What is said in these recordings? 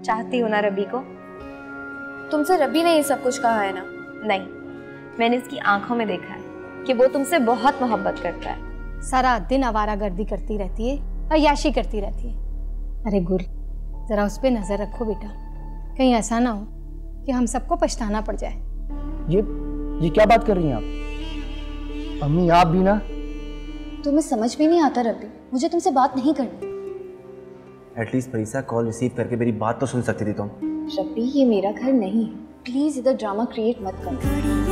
चाहती हो ना रबी को? तुमसे रबी ने ये सब कुछ कहा है ना? नहीं, मैंने इसकी आंखों में देखा है कि वो तुमसे बहुत मोहब्बत करता है। सारा दिन आवारागर्दी करती रहती है, अय्याशी करती रहती है। अरे गुल, जरा उस पर नजर रखो बेटा, कहीं ऐसा ना हो कि हम सबको पछताना पड़ जाए। ये क्या बात कर रही हैं आप? अम्मी आप भी ना। तुम्हें समझ भी नहीं आता रबी, मुझे तुमसे बात नहीं करनी। एटलीस्ट परीसा कॉल रिसीव करके मेरी बात तो सुन सकती थी तुम। रबी ये मेरा घर नहीं है, प्लीज इधर ड्रामा क्रिएट मत करो।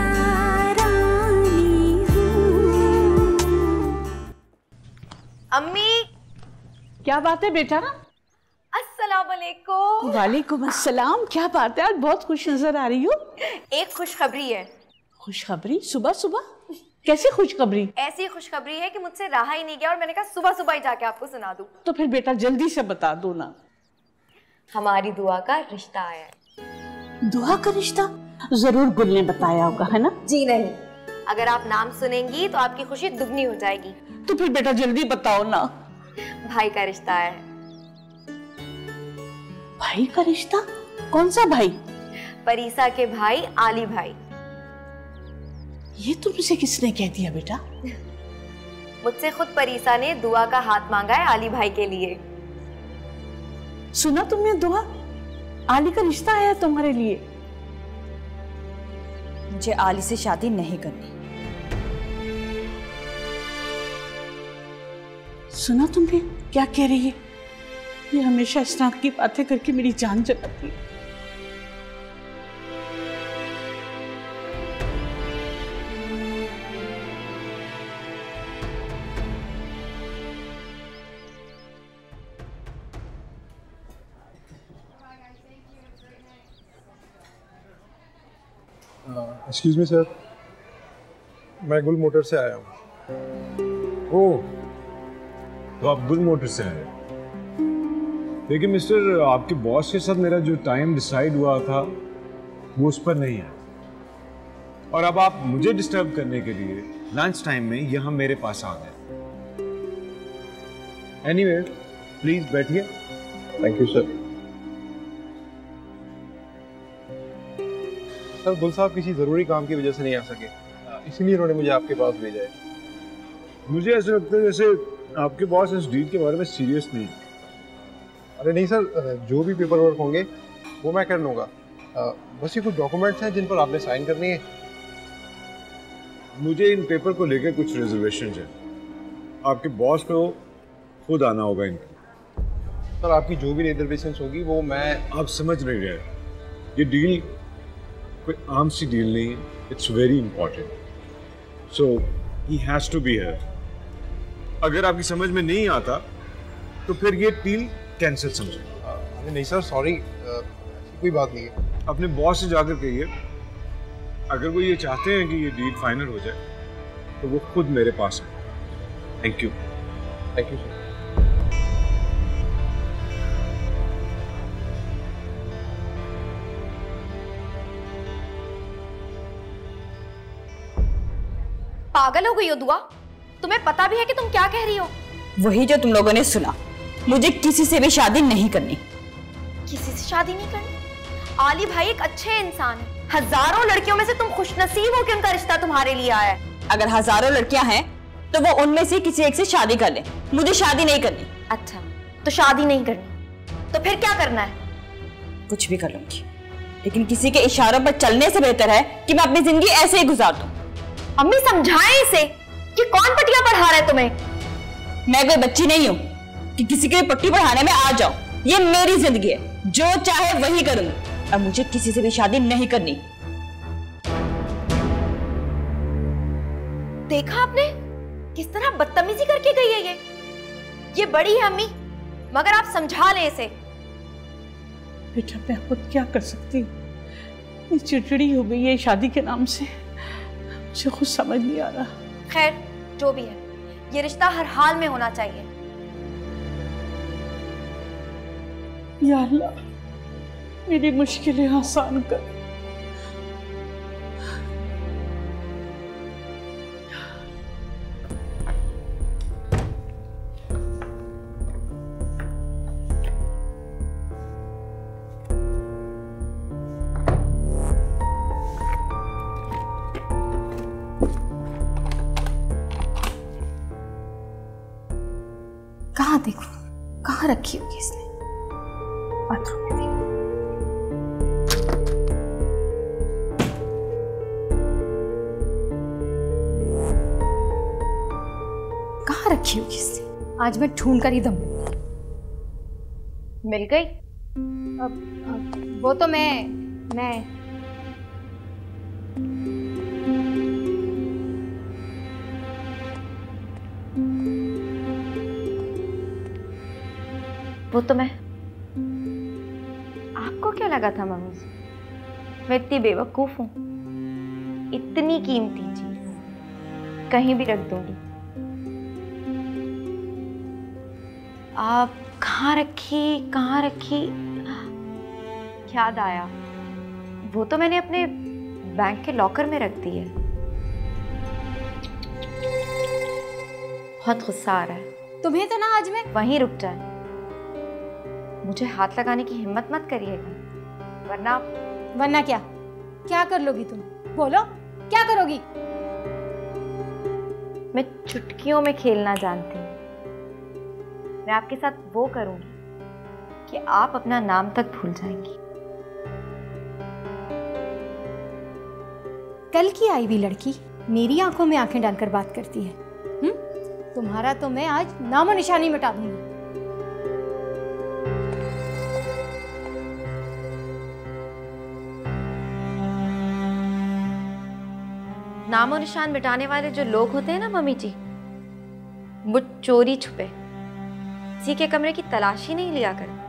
अम्मी, क्या बात है बेटा? अस्सलाम वालेकुम। वालेकुम अस्सलाम। क्या बात है, आज बहुत खुश नजर आ रही हो। एक खुशखबरी है। खुशखबरी? सुबह सुबह? कैसी खुशखबरी? ऐसी खुशखबरी है कि मुझसे रहा ही नहीं गया और मैंने कहा सुबह सुबह ही जाके आपको सुना दूं। तो फिर बेटा जल्दी से बता दो ना। हमारी दुआ का रिश्ता आया है। दुआ का रिश्ता? जरूर गुल ने बताया होगा, है ना? जी नहीं, अगर आप नाम सुनेंगी तो आपकी खुशी दुगनी हो जाएगी। तो फिर बेटा जल्दी बताओ ना। भाई का रिश्ता आया है। भाई का रिश्ता? कौन सा भाई? परीसा के भाई आली भाई। ये तुमसे किसने कह दिया बेटा? मुझसे खुद परीसा ने दुआ का हाथ मांगा है आली भाई के लिए। सुना तुमने? दुआ, आली का रिश्ता आया तुम्हारे लिए। मुझे आली से शादी नहीं करनी। सुना तुमने क्या कह रही है? ये हमेशा इस तरह की बातें करके मेरी जान जलाती है। एक्सक्यूज मी सर, मैं गुल मोटर से आया हूँ। ओह, तो आप गुल मोटर से आए। देखिए मिस्टर, आपके बॉस के साथ मेरा जो टाइम डिसाइड हुआ था वो उस पर नहीं है, और अब आप मुझे डिस्टर्ब करने के लिए लंच टाइम में यहाँ मेरे पास आ गए। एनीवे, प्लीज बैठिए। Thank you sir. Sir, Gul साहब किसी ज़रूरी काम की वजह से नहीं आ सके, इसीलिए उन्होंने मुझे आपके पास भेजा है। मुझे ऐसा लगता है जैसे आपके बॉस इस डील के बारे में सीरियस नहीं। अरे नहीं सर, जो भी पेपर वर्क होंगे वो मैं कर लूँगा। बस ये कुछ डॉक्यूमेंट्स हैं जिन पर आपने साइन करनी है। मुझे इन पेपर को लेकर कुछ रिजर्वेशन है। आपके बॉस को खुद आना होगा इनके। सर, आपकी जो भी रिजर्वेशन होगी वो मैं। आप समझ नहीं रहे, ये डील कोई आम सी डील नहीं है। It's very important, so he has to be here. अगर आपकी समझ में नहीं आता तो फिर ये डील कैंसिल समझे। अरे नहीं सर, सॉरी, कोई बात नहीं है। अपने बॉस से जाकर कहिए, अगर वो ये चाहते हैं कि ये डील फाइनल हो जाए तो वो खुद मेरे पास है। Thank you. Thank you sir. पागल हो गई हो दुआ? तुम्हें पता भी है कि तुम क्या कह रही हो? वही जो तुम लोगों ने सुना। मुझे किसी से भी शादी नहीं करनी। किसी से शादी नहीं करनी? आली भाई एक अच्छे इंसान है। हजारों लड़कियों में से तुम खुशनसीब हो कि उनका रिश्ता तुम्हारे लिए आया है। अगर हजारों लड़कियां हैं तो वो उनमें से किसी एक से शादी कर ले। मुझे शादी नहीं करनी। अच्छा, तो शादी नहीं करनी तो फिर क्या करना है? कुछ भी कर लूंगी, लेकिन किसी के इशारों पर चलने से बेहतर है कि मैं अपनी जिंदगी ऐसे ही गुजार दूं। अम्मी समझाएं इसे कि कौन पट्टियां पढ़ा रहा है तुम्हें। मैं कोई बच्ची नहीं हूं कि किसी के पट्टी पढ़ाने में आ जाओ। ये मेरी जिंदगी है, जो चाहे वही करूंगी। अब मुझे किसी से भी शादी नहीं करनी। देखा आपने किस तरह बदतमीजी करके गई है ये बड़ी है अम्मी, मगर आप समझा लें इसे। बेटा मैं खुद क्या कर सकती हूँ, चिड़चिड़ी हो गई है शादी के नाम से। मुझे कुछ समझ नहीं आ रहा। खैर जो भी है, ये रिश्ता हर हाल में होना चाहिए। या अल्लाह, मेरी मुश्किलें आसान कर। कहाँ रखी होगी इसने? बाथरूम में भी। कहाँ रखी होगी इसने? आज मैं ढूंढ कर ही दम लूंगी। मिल गई? अब वो तो मैं आपको क्या लगा था मम्मी से मैं इतनी बेवकूफ हूं? इतनी कीमती चीज कहीं भी रख दूंगी। आप कहाँ रखी? याद आया, वो तो मैंने अपने बैंक के लॉकर में रख दी है। बहुत गुस्सा आ रहा है। तुम्हें तो ना आज मैं वहीं रुक जाए, मुझे हाथ लगाने की हिम्मत मत करिएगा, वरना क्या कर लोगी तुम? बोलो, क्या करोगी? मैं चुटकियों में खेलना जानती हूँ। मैं आपके साथ वो करूंगी कि आप अपना नाम तक भूल जाएंगी। कल की आई हुई लड़की मेरी आंखों में आंखें डालकर बात करती है। तुम्हारा तो मैं आज नामो निशानी मिटा दूंगी। नामो निशान मिटाने वाले जो लोग होते हैं ना मम्मी जी, वो चोरी छुपे किसी के कमरे की तलाशी नहीं लिया करते।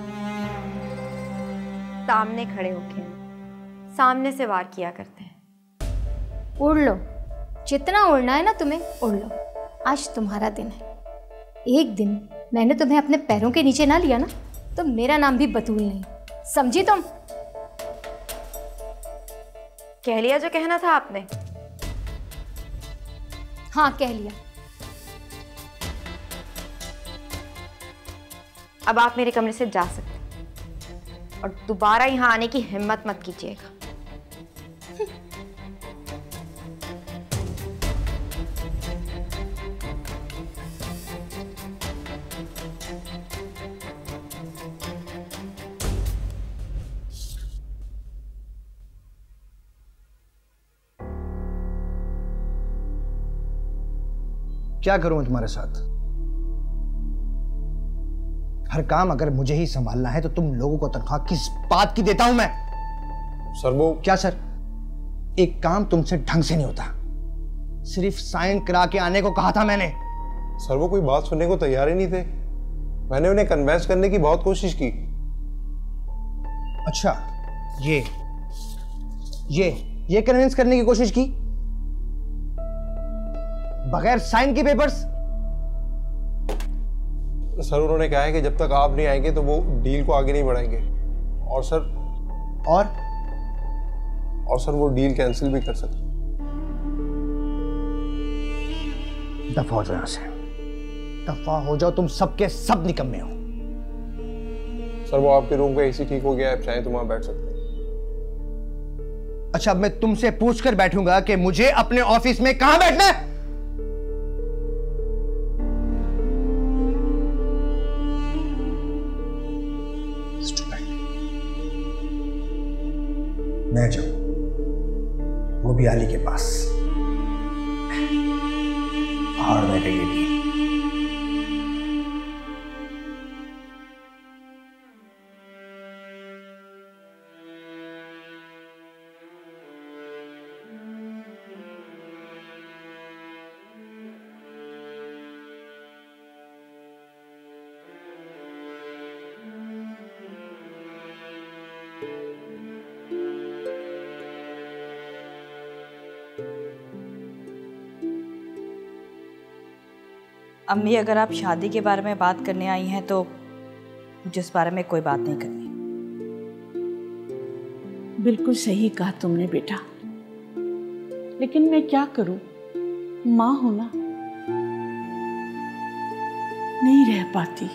सामने खड़े होके सामने से वार किया करते हैं। उड़ लो, जितना उड़ना है ना तुम्हें उड़ लो। आज तुम्हारा दिन है। एक दिन मैंने तुम्हें अपने पैरों के नीचे ना लिया ना, तो मेरा नाम भी बतूल नहीं, समझी तुम? कह लिया जो कहना था आपने। हाँ, कह लिया। अब आप मेरे कमरे से जा सकते हैं और दोबारा यहां आने की हिम्मत मत कीजिएगा। क्या करूं मैं तुम्हारे साथ? हर काम अगर मुझे ही संभालना है तो तुम लोगों को तनख्वाह किस बात की देता हूं मैं? सर वो क्या सर? एक काम तुमसे ढंग से नहीं होता। सिर्फ साइन करा के आने को कहा था मैंने। सर वो कोई बात सुनने को तैयार ही नहीं थे। मैंने उन्हें कन्विंस करने की बहुत कोशिश की। अच्छा, ये कन्विंस करने की कोशिश की बगैर साइन के पेपर्स? सर उन्होंने कहा है कि जब तक आप नहीं आएंगे तो वो डील को आगे नहीं बढ़ाएंगे। और सर वो डील कैंसिल भी कर सकते। दफा हो जाओ यहां से, दफा हो जाओ। तुम सबके सब निकम्मे हो। सर वो आपके रूम का एसी ठीक हो गया है, आप चाहें तो वहां बैठ सकते हैं। अच्छा, अब मैं तुमसे पूछकर बैठूंगा कि मुझे अपने ऑफिस में कहां बैठना है? मैं जाऊं, वो भी आली के पास, और बैठेगी। अम्मी, अगर आप शादी के बारे में बात करने आई हैं तो मुझे इस बारे में कोई बात नहीं करनी। बिल्कुल सही कहा तुमने बेटा, लेकिन मैं क्या करूं, माँ हूं ना, नहीं रह पाती।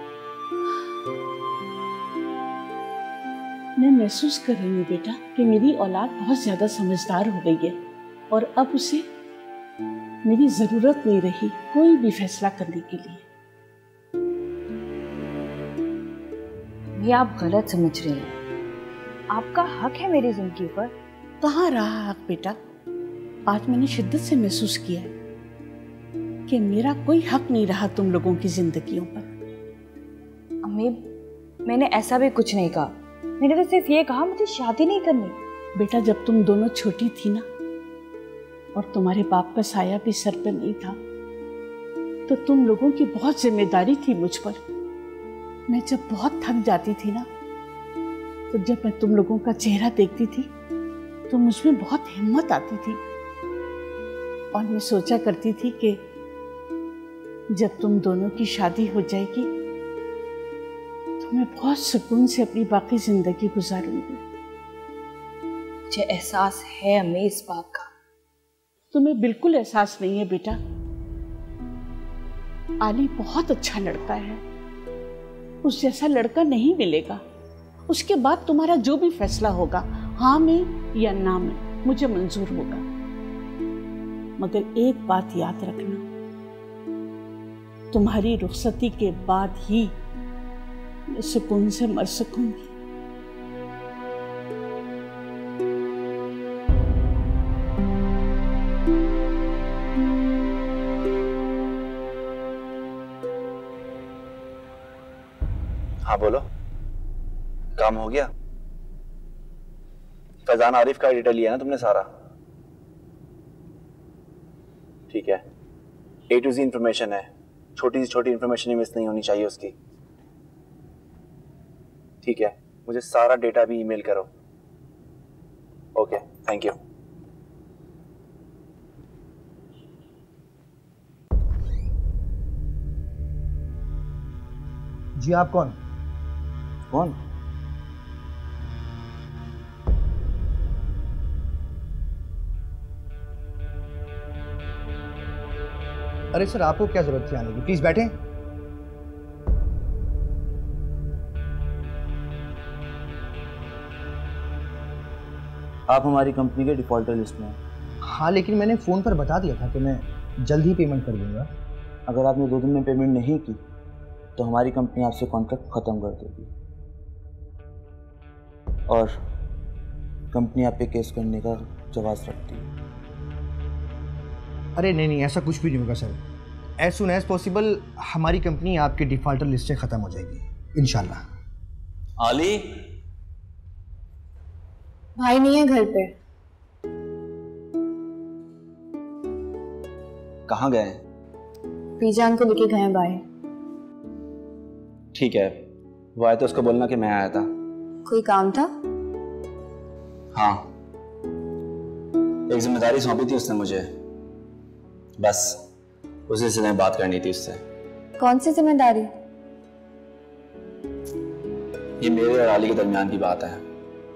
मैं महसूस कर रही हूँ बेटा कि मेरी औलाद बहुत ज्यादा समझदार हो गई है और अब उसे मेरी जरूरत नहीं रही कोई भी फैसला करने के लिए। ये आप गलत समझ रही हैं। आपका हक है मेरी जिंदगी पर। कहाँ रहा हक बेटा? आज मैंने शिद्दत से महसूस किया है कि मेरा कोई हक नहीं रहा तुम लोगों की जिंदगियों पर। अम्मी, मैंने ऐसा भी कुछ नहीं कहा। मैंने तो सिर्फ ये कहा मुझे शादी नहीं करनी। बेटा, जब तुम दोनों छोटी थी ना और तुम्हारे बाप का साया भी सर पर नहीं था, तो तुम लोगों की बहुत जिम्मेदारी थी मुझ पर। मैं जब बहुत थक जाती थी ना, तो जब मैं तुम लोगों का चेहरा देखती थी तो मुझ में बहुत हिम्मत आती थी और मैं सोचा करती थी कि जब तुम दोनों की शादी हो जाएगी तो मैं बहुत सुकून से अपनी बाकी जिंदगी गुजारूंगी। मुझे एहसास है अम्मी इस बात का। तुम्हें बिल्कुल एहसास नहीं है बेटा। आली बहुत अच्छा लड़का है, उस जैसा लड़का नहीं मिलेगा। उसके बाद तुम्हारा जो भी फैसला होगा, हाँ में या ना में, मुझे मंजूर होगा। मगर एक बात याद रखना, तुम्हारी रुखसती के बाद ही मैं सुकून से मर सकूंगी। हाँ बोलो, काम हो गया? फैजान आरिफ का डिटेल लिया ना तुमने सारा? ठीक है, A to Z इंफॉर्मेशन है, छोटी से छोटी इंफॉर्मेशन ही मिस नहीं होनी चाहिए उसकी। ठीक है, मुझे सारा डेटा भी ईमेल करो। Okay, thank you. जी आप कौन? कौन? अरे सर, आपको क्या जरूरत थी आने की? प्लीज बैठें। आप हमारी कंपनी के डिफॉल्टर लिस्ट में हैं। हाँ, लेकिन मैंने फ़ोन पर बता दिया था कि मैं जल्द ही पेमेंट कर दूंगा। अगर आपने 2 दिन में पेमेंट नहीं की तो हमारी कंपनी आपसे कॉन्ट्रैक्ट ख़त्म कर देगी और कंपनी आप पे केस करने का जवाब रखती है। अरे नहीं नहीं, ऐसा कुछ भी नहीं होगा sir. As soon as possible हमारी कंपनी आपके डिफॉल्टर लिस्ट से ख़त्म हो जाएगी इंशाल्लाह। आली भाई नहीं है घर पे। कहाँ गए? पीजान को लेके गए बाहर। ठीक है, वो आए तो उसको बोलना कि मैं आया था। कोई काम था? हाँ, एक जिम्मेदारी सौंपी थी उसने मुझे, बस उस सिलसिले में बात करनी थी उससे। कौन सी जिम्मेदारी? ये मेरे और आली के दरमियान की बात है।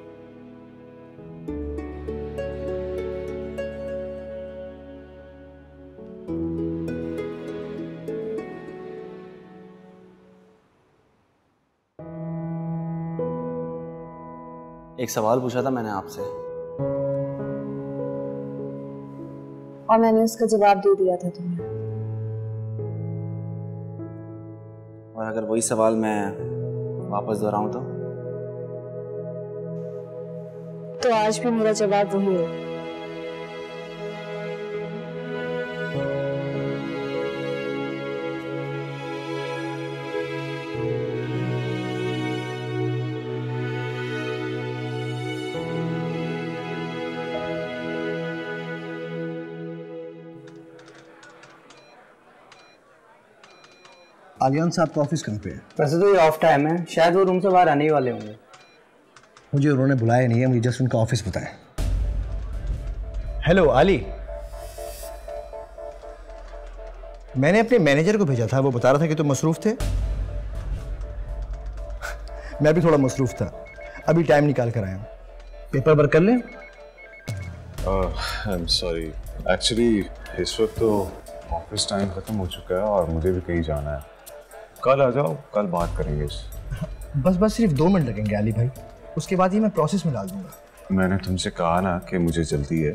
एक सवाल पूछा था मैंने आपसे और मैंने उसका जवाब दे दिया था तुम्हें। और अगर वही सवाल मैं वापस दोहराऊं तो आज भी मेरा जवाब वही है। आलियान साहब का ऑफिस कहाँ पे है? वैसे तो ये ऑफ टाइम है, शायद वो रूम से बाहर आने ही वाले होंगे। मुझे उन्होंने बुलाया नहीं है, मुझे जस्ट उनका ऑफिस पता है। हेलो आली, मैंने अपने मैनेजर को भेजा था, वो बता रहा था कि तुम मसरूफ थे। मैं भी थोड़ा मसरूफ था, अभी टाइम निकाल कर आया हूँ। पेपर वर्क कर लें? आई एम सॉरी, एक्चुअली इस वक्त तो ऑफिस टाइम खत्म हो चुका है और मुझे भी कहीं जाना है। कल आ जाओ, कल बात करेंगे इस। बस सिर्फ 2 मिनट लगेंगे आली भाई, उसके बाद ही मैं प्रोसेस में डाल दूंगा। मैंने तुमसे कहा ना कि मुझे जल्दी है,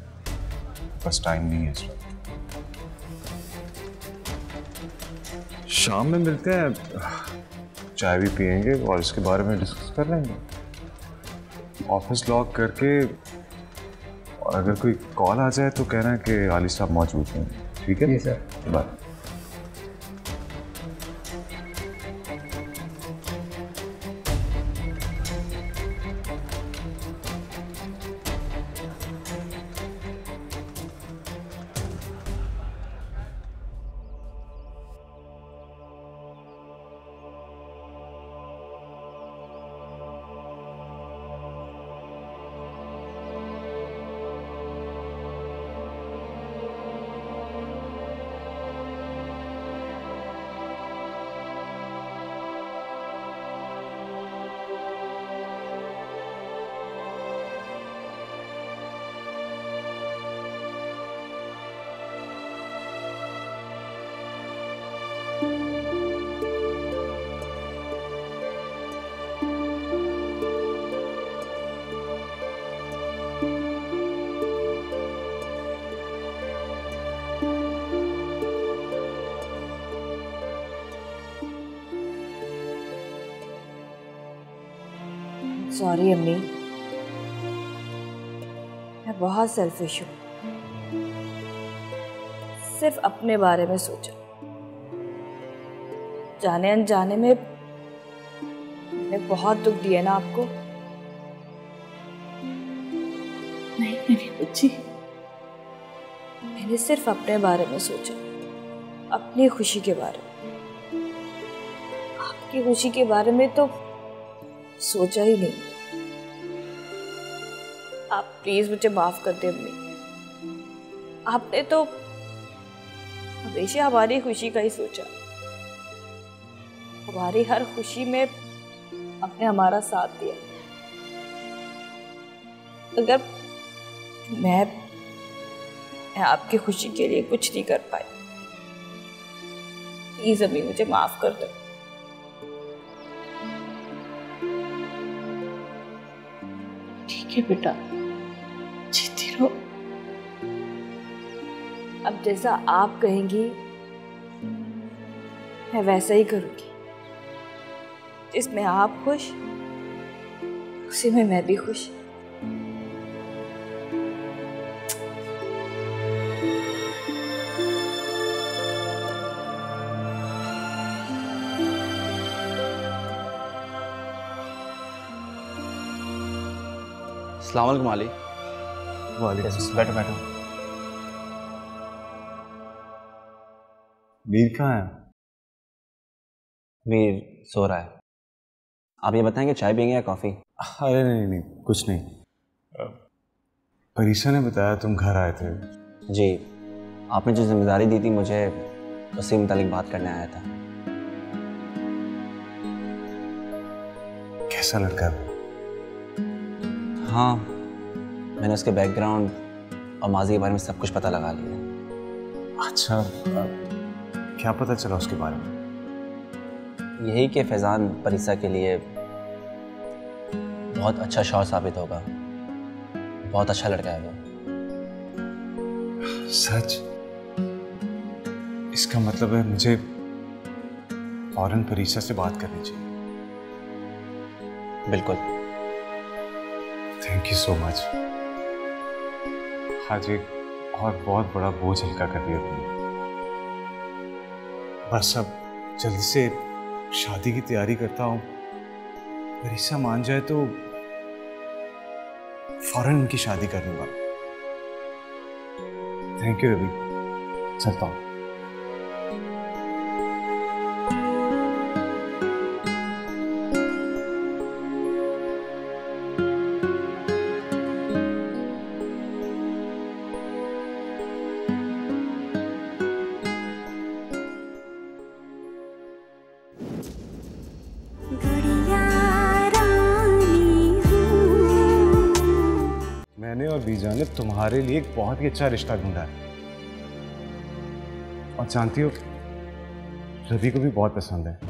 बस टाइम नहीं है इस वक्त। शाम में मिलते हैं, चाय भी पियेंगे और इसके बारे में डिस्कस कर लेंगे। ऑफिस लॉक करके, और अगर कोई कॉल आ जाए तो कहना है कि आली साहब मौजूद हैं। ठीक है? जी सर। बाय। सॉरी अम्मी, मैं बहुत सेल्फिश हूँ। सिर्फ अपने बारे में सोचा। जाने अनजाने में मैंने बहुत दुख दिया ना आपको। नहीं मेरी बच्ची, मैंने सिर्फ अपने बारे में सोचा, अपनी खुशी के बारे में। आपकी खुशी के बारे में तो सोचा ही नहीं। आप प्लीज मुझे माफ कर दे अम्मी। आपने तो हमेशा हमारी खुशी का ही सोचा। हमारी हर खुशी में आपने हमारा साथ दिया। अगर मैं आपकी खुशी के लिए कुछ नहीं कर पाई, प्लीज अम्मी मुझे माफ कर दो। ठीक है बेटा, जीती रहो। अब जैसा आप कहेंगी मैं वैसा ही करूंगी। जिसमें आप खुश, उसी में मैं भी खुश। अस्सलाम वालेकुम आली। वालेकुम। बैठो बैठो। मीर कहाँ है? मीर सो रहा है। आप ये बताएंगे चाय पियेंगे या कॉफ़ी? अरे नहीं नहीं, कुछ नहीं। परीक्षा ने बताया तुम घर आए थे। जी, आपने जो जिम्मेदारी दी थी मुझे, उससे मुतालिक बात करने आया था। कैसा लड़का है? हाँ, मैंने उसके बैकग्राउंड और माजी के बारे में सब कुछ पता लगा लिया। अच्छा, क्या पता चला उसके बारे में? यही कि फैज़ान परीक्षा के लिए बहुत अच्छा शौहर साबित होगा। बहुत अच्छा लड़का है वो। सच? इसका मतलब है मुझे फौरन परीक्षा से बात करनी चाहिए। बिल्कुल। Thank you so much. आज एक और बहुत बड़ा बोझ हल्का कर दिया तुमने। बस अब जल्दी से शादी की तैयारी करता हूँ। परीक्षा मान जाए तो फौरन उनकी शादी कर लूंगा। थैंक यू रवि, चलता हूँ। मैंने और बीजा ने तुम्हारे लिए एक बहुत ही अच्छा रिश्ता ढूंढा है, और जानती हो रवि को भी बहुत पसंद है।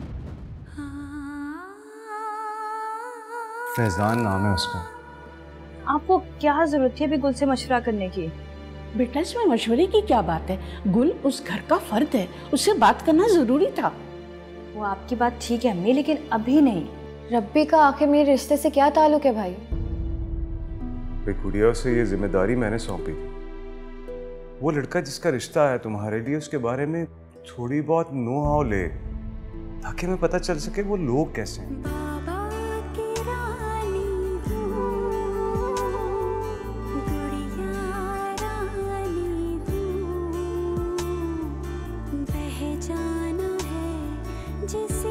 फैजान नाम है उसका। आपको क्या जरूरत थी अभी गुल से मशवरा करने की? बेटा इसमें मशवरे की क्या बात है? गुल उस घर का फर्द है, उससे बात करना जरूरी था। वो आपकी बात ठीक है अम्मी, लेकिन अभी नहीं। रब्बी का आखिर मेरे रिश्ते से क्या ताल्लुक है भाई? गुड़िया से ये जिम्मेदारी मैंने सौंपी थी। वो लड़का जिसका रिश्ता है तुम्हारे लिए, उसके बारे में थोड़ी बहुत नो हाउ ले, ताकि हमें पता चल सके वो लोग कैसे हैं। जिसे